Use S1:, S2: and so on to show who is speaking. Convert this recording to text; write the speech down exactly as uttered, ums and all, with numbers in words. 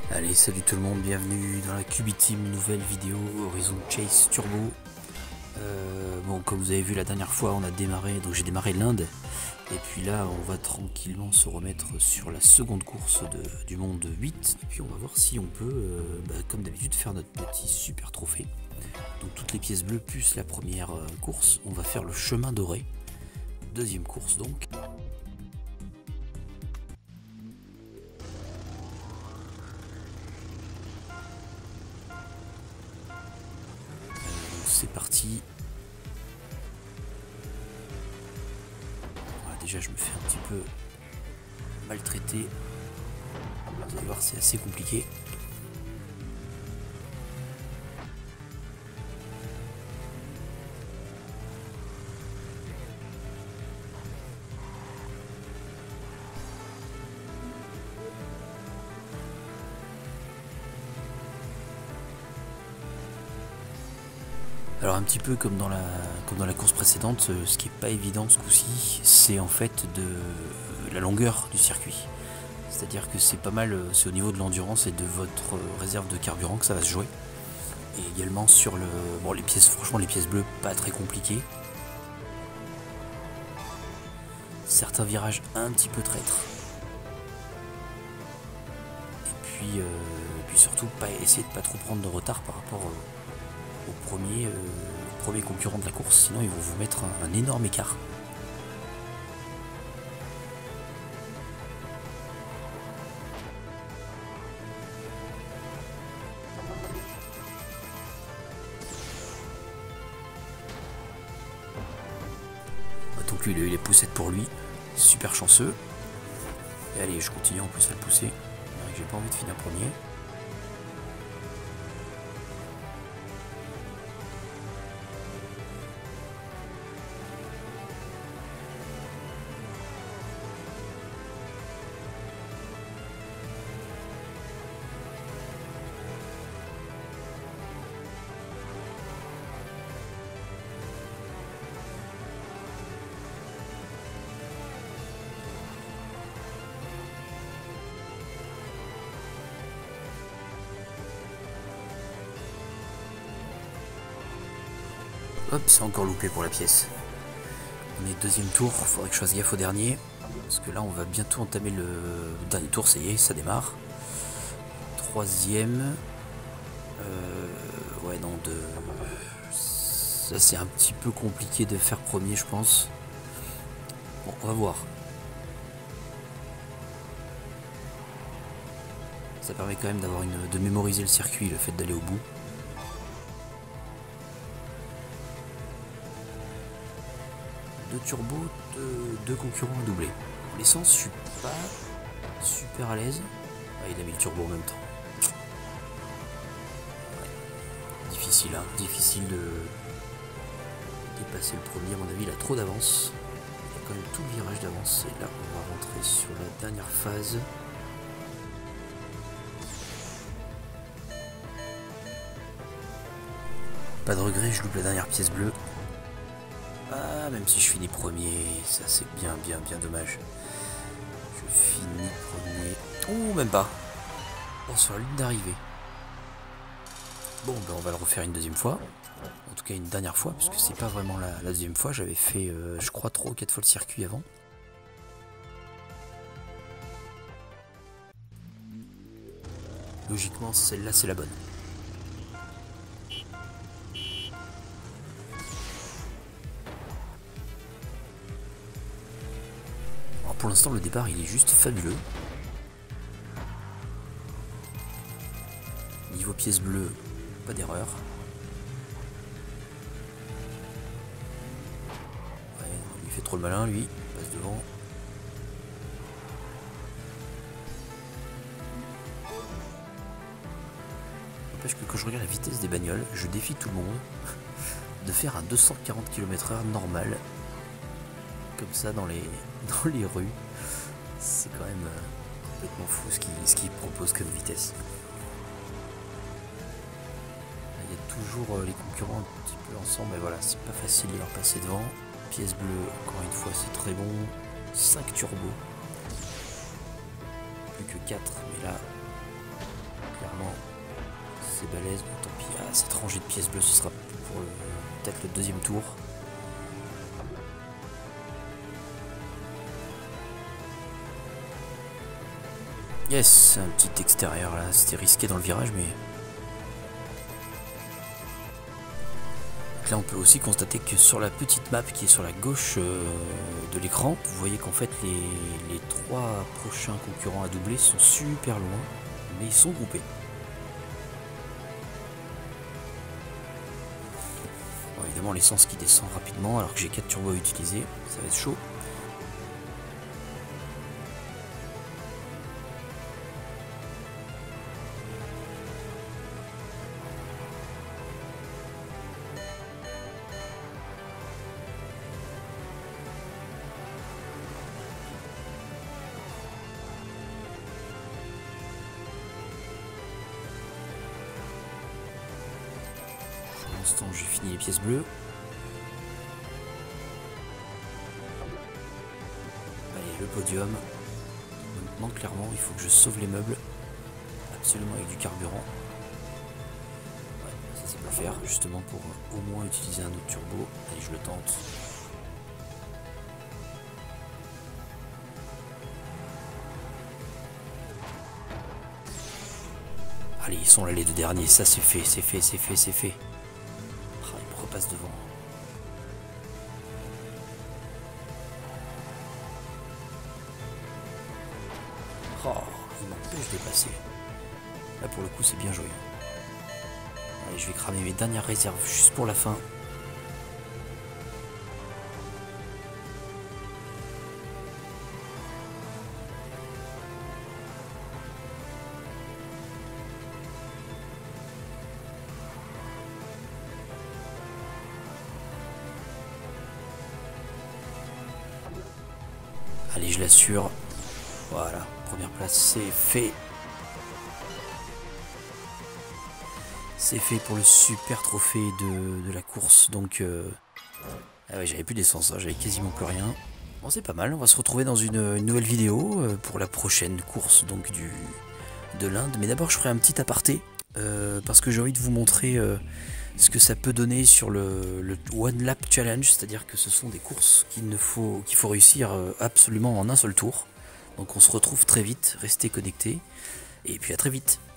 S1: Allez, salut tout le monde, bienvenue dans la Q B Team, nouvelle vidéo Horizon Chase Turbo. Euh, bon, comme vous avez vu la dernière fois, on a démarré, donc j'ai démarré l'Inde. Et puis là, on va tranquillement se remettre sur la seconde course de, du monde huit. Et puis on va voir si on peut, euh, bah, comme d'habitude, faire notre petit super trophée. Donc toutes les pièces bleues plus la première euh, course, on va faire le chemin doré. Deuxième course donc. C'est parti. Voilà, déjà je me fais un petit peu maltraiter. Vous allez voir, c'est assez compliqué. Alors un petit peu comme dans la, comme dans la course précédente, ce qui n'est pas évident ce coup-ci, c'est en fait de la longueur du circuit. C'est-à-dire que c'est pas mal, c'est au niveau de l'endurance et de votre réserve de carburant que ça va se jouer. Et également sur le, bon les pièces, franchement les pièces bleues pas très compliquées. Certains virages un petit peu traîtres. Et puis, euh, puis surtout pas essayer de pas trop prendre de retard par rapport au au premier, euh, premier concurrent de la course, sinon ils vont vous mettre un, un énorme écart. Donc lui il a eu les poussettes pour lui, super chanceux. Et allez, je continue en plus à le pousser, j'ai pas envie de finir premier. Hop, c'est encore loupé pour la pièce. On est deuxième tour, il faudrait que je fasse gaffe au dernier. Parce que là on va bientôt entamer le dernier tour, ça y est, ça démarre. Troisième. Euh, ouais non, de... ça c'est un petit peu compliqué de faire premier je pense. Bon, on va voir. Ça permet quand même d'avoir une, de mémoriser le circuit, le fait d'aller au bout. Deux turbos, deux, deux concurrents à doubler. L'essence, je suis pas super à l'aise. Ah, il a mis le turbo en même temps. Ouais. Difficile, hein. Difficile de dépasser le premier. À mon avis, il a trop d'avance. Il a quand même tout le virage d'avance. Et là, on va rentrer sur la dernière phase. Pas de regret, je loupe la dernière pièce bleue. Ah, même si je finis premier, ça c'est bien, bien, bien dommage. Je finis premier. Oh, même pas. Oh, sur la ligne d'arrivée. Bon, ben on va le refaire une deuxième fois. En tout cas, une dernière fois, parce que c'est pas vraiment la, la deuxième fois. J'avais fait, euh, je crois, trois ou quatre fois le circuit avant. Logiquement, celle-là, c'est la bonne. Pour l'instant, le départ, il est juste fabuleux. Niveau pièce bleue, pas d'erreur. Ouais, il fait trop le malin, lui. Il passe devant. N'empêche que quand je regarde la vitesse des bagnoles, je défie tout le monde de faire un deux cent quarante kilomètres heure normal. Comme ça dans les, dans les rues. C'est quand même euh, complètement fou ce qu'il ce qu'il propose comme vitesse. Là, il y a toujours euh, les concurrents un petit peu ensemble, mais voilà, c'est pas facile de leur passer devant. Pièce bleue, encore une fois, c'est très bon. cinq turbos. Plus que quatre, mais là, clairement c'est balèze, bon tant pis. Ah, cette rangée de pièces bleues, ce sera pour peut-être le deuxième tour. Yes, un petit extérieur là, c'était risqué dans le virage, mais... Donc là on peut aussi constater que sur la petite map qui est sur la gauche euh, de l'écran, vous voyez qu'en fait les, les trois prochains concurrents à doubler sont super loin, mais ils sont groupés. Bon, évidemment l'essence qui descend rapidement alors que j'ai quatre turbos à utiliser, ça va être chaud. J'ai fini les pièces bleues. Allez, le podium. Maintenant, clairement, il faut que je sauve les meubles. Absolument avec du carburant. Ouais, ça, c'est pas faire, justement, pour au moins utiliser un autre turbo. Allez, je le tente. Allez, ils sont là les deux derniers. Ça, c'est fait, c'est fait, c'est fait, c'est fait. Passe devant. Oh, il m'empêche de passer. Là pour le coup c'est bien joué. Allez, je vais cramer mes dernières réserves juste pour la fin. Allez, je l'assure. Voilà, première place, c'est fait. C'est fait pour le super trophée de, de la course. Donc, euh... ah ouais, j'avais plus d'essence, hein, j'avais quasiment plus rien. Bon, c'est pas mal. On va se retrouver dans une, une nouvelle vidéo euh, pour la prochaine course donc du de l'Inde. Mais d'abord, je ferai un petit aparté euh, parce que j'ai envie de vous montrer euh, ce que ça peut donner sur le, le One Lap Challenge, c'est-à-dire que ce sont des courses qu'il ne faut qu'il faut réussir absolument en un seul tour. Donc on se retrouve très vite, restez connectés et puis à très vite.